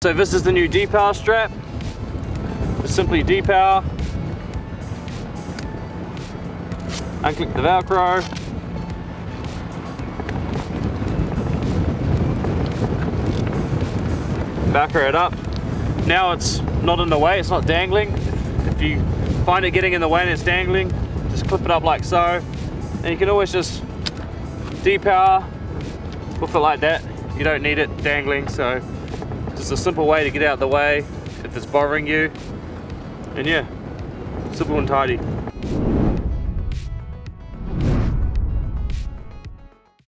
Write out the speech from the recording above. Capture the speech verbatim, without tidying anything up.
So this is the new depower strap. Just simply depower, unclick the velcro, velcro it up. Now it's not in the way, it's not dangling. If you find it getting in the way and it's dangling, just clip it up like so. And you can always just depower with it like that. You don't need it dangling, so just a simple way to get out of the way if it's bothering you. And yeah, simple and tidy.